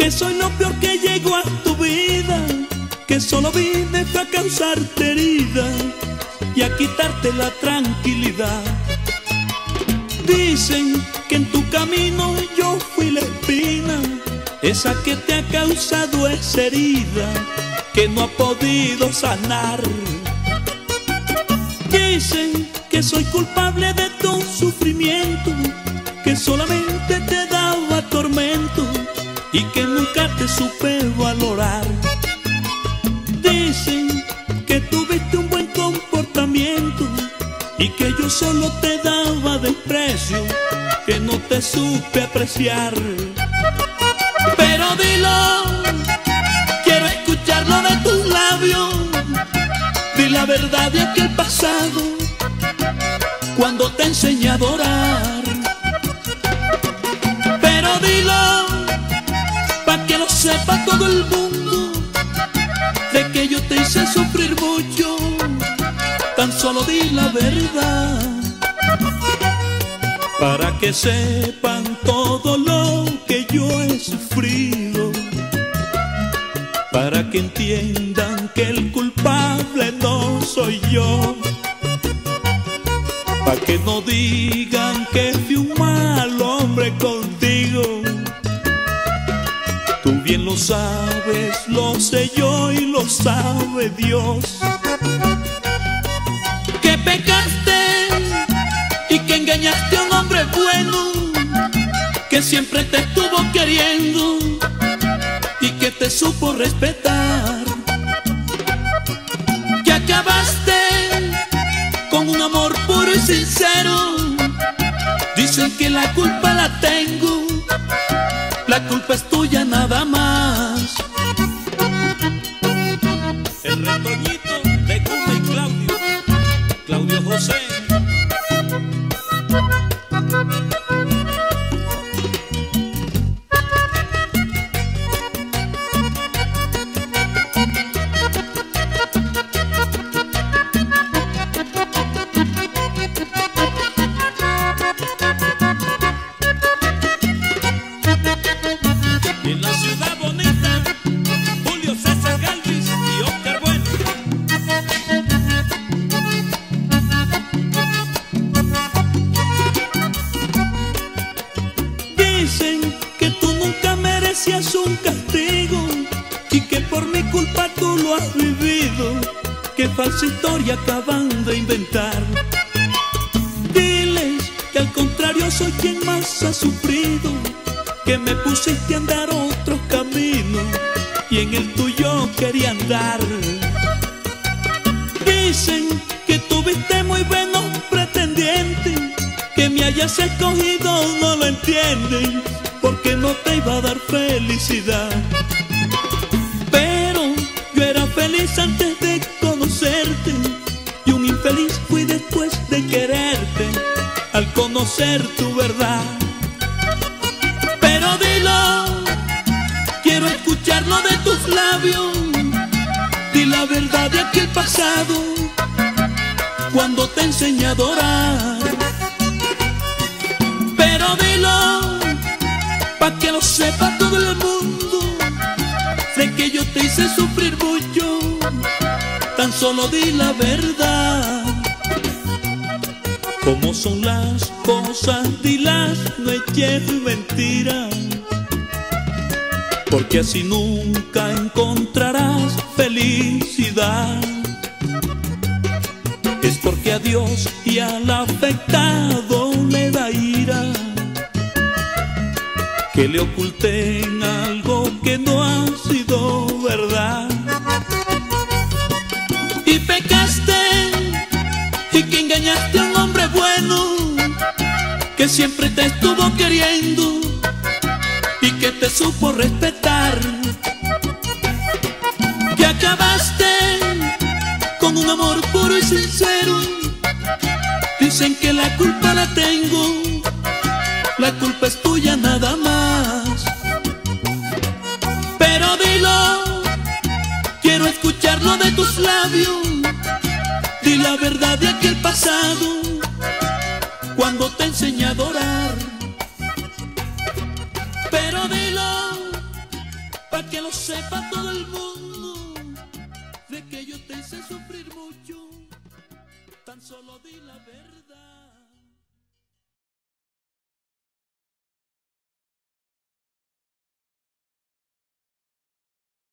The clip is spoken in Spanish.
que soy lo peor que llegó a tu vida, que solo vine a causarte herida y a quitarte la tranquilidad. Dicen que en tu camino yo fui la espina, esa que te ha causado esa herida que no ha podido sanar. Dicen que soy culpable de tu sufrimiento, que solamente te daba tormento y que nunca te supe valorar. Dicen que tuviste un buen comportamiento y que yo solo te daba desprecio, que no te supe apreciar. Pero dilo, quiero escucharlo de tus labios. Di la verdad de aquel pasado, cuando te enseñé a adorar. Pero dilo, pa' que lo sepa todo el mundo, de que yo te hice sufrir mucho. Tan solo di la verdad, para que sepan todo lo que yo he sufrido, para que entiendan que el culpable no soy yo, para que no digan que fui un mal hombre contigo. Tú bien lo sabes, lo sé yo y lo sabe Dios, que pecaste y que engañaste a un hombre bueno, que siempre te estuvo queriendo y que te supo respetar, que acabaste con un amor puro y sincero. Dicen que la culpa la tengo, la culpa es tuya nada más. El retoñito de Cuba y Claudio José. En la ciudad bonita, Julio César Galvis y Oscar Bueno. Dicen que tú nunca merecías un castigo y que por mi culpa tú lo has vivido. Qué falsa historia acaban de inventar. Diles que al contrario soy quien más ha sufrido, que me pusiste a andar otros caminos y en el tuyo quería andar. Dicen que tuviste muy buenos pretendientes, que me hayas escogido no lo entienden, porque no te iba a dar felicidad. Pero yo era feliz antes de conocerte y un infeliz fui después de quererte, al conocer tu verdad. Pero dilo, quiero escucharlo de tus labios. Di la verdad de aquel pasado, cuando te enseñé a adorar. Pero dilo, pa' que lo sepa todo el mundo, de que yo te hice sufrir mucho. Tan solo di la verdad, cómo son las cosas, dilas, no eches mentira, porque así nunca encontrarás felicidad. Es porque a Dios y al afectado le da ira, que le oculten algo que no ha sido verdad. Y pecaste y que engañaste a un hombre bueno, que siempre te estuvo queriendo y que te supo respetar. Que acabaste con un amor puro y sincero. Dicen que la culpa la tengo, la culpa es tuya nada más. Pero dilo, quiero escucharlo de tus labios. Di la verdad de aquel pasado, cuando te enseñé a adorar. Pero dilo, pa' que lo sepa todo el mundo, de que yo te hice sufrir mucho, tan solo di la verdad.